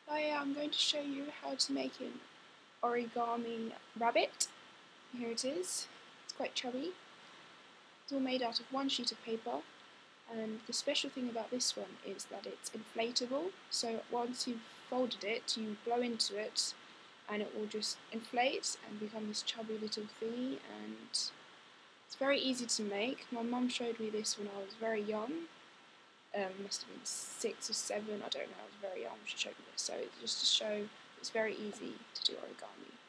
I'm going to show you how to make an origami rabbit. Here it is. It's quite chubby. It's all made out of one sheet of paper, and the special thing about this one is that it's inflatable, so once you've folded it, you blow into it and it will just inflate and become this chubby little thingy, and it's very easy to make. My mum showed me this when I was very young. Must have been 6 or 7, I don't know, I was very young when she showed me this, so it's just to show it's very easy to do origami.